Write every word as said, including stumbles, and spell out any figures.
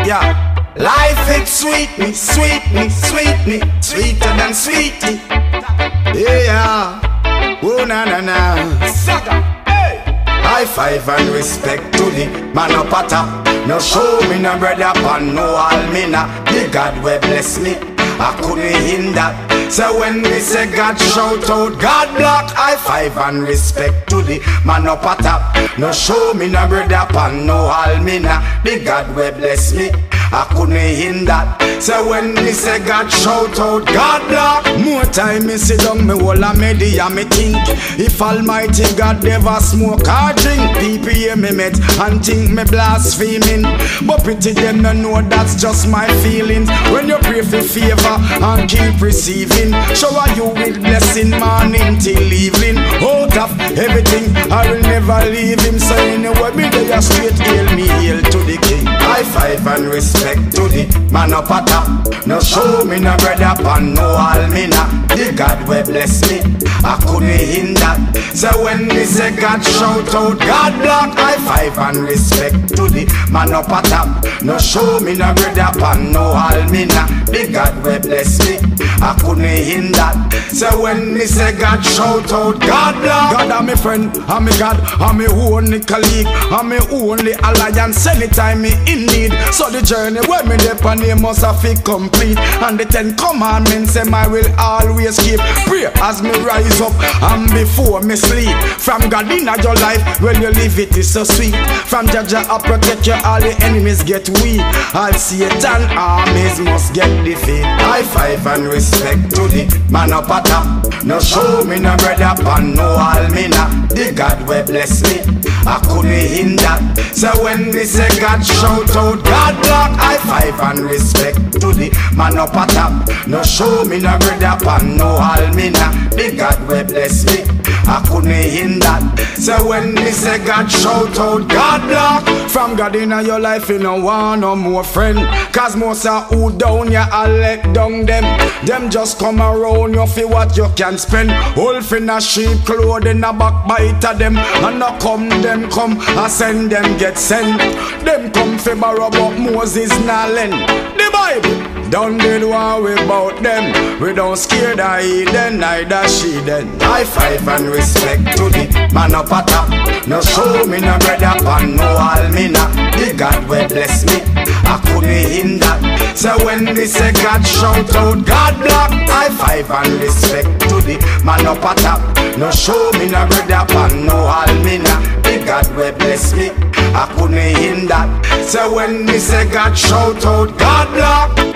Yeah. Life it sweet me, sweet me, sweet me, sweeter than sweetie. Yeah. Oh na na na. Saga. Hey. High five and respect to the man up a top. No show me no bread up and no almina. The God will bless me, I couldn't hinder. So when we say God shout out, God block. High five and respect to the man up a top. No show me no bread up and no almina. The God will bless me, I couldn't hinder. So when me say God shout out, God block. More time me sit down, me hold a media, me think. If Almighty God never smoke or drink, people hear me met and think me blaspheming. But pretty them no know that's just my feelings. When you pray for favor and keep receiving, shower you with blessing morning till evening. Out of everything, I will never leave him. So anyway, me there straight hail me, hail to the King. High five and respect to the man up a top. No show me no bread up and no almina. The God will bless me, I couldn't hinder. So when me say God shout out, God block. High five and respect to the man up a top. No show me no bread up and no almina. The God will bless me, I couldn't hinder. So when me say God shout out, God block. God am my friend, I'm my God, I'm my only colleague, I'm my only alliance anytime me in need. So the journey where me dep on it must have it complete. And the ten commandments them I will always keep. Pray as me rise up and before me sleep. From God in your life, when you live it is so sweet. From Jaja I protect you, all the enemies get weak. All Satan armies must get defeat. High five and respect to the man up a top. No show me no bread up and no almina. The God will bless me, I couldn't hinder. So when me say God shout out, God block. High five and respect to the man up a top. No show me no bread up and no almina. The God will bless me, I couldn't hinder. So when me say God shout out, God block. From God in your life you no want no more friend. Cause most of who down you I let down them. Them just come around you for what you can spend. Wolf in a sheep clothing a backbite of them. And no come them come, I send them get sent. Them come for borrow but Moses not lend. The Bible done did worry about them. We don't scare the heathen, neither she then. High five and respect to the man up a top. No show me no bread up and no almina. The God will bless me, I couldn't hinder. So when me say God shout out, God block. High five and respect to the man up a top. No show me no bread up and no almina. The God will bless me, I couldn't hinder. So when me say God shout out, God block.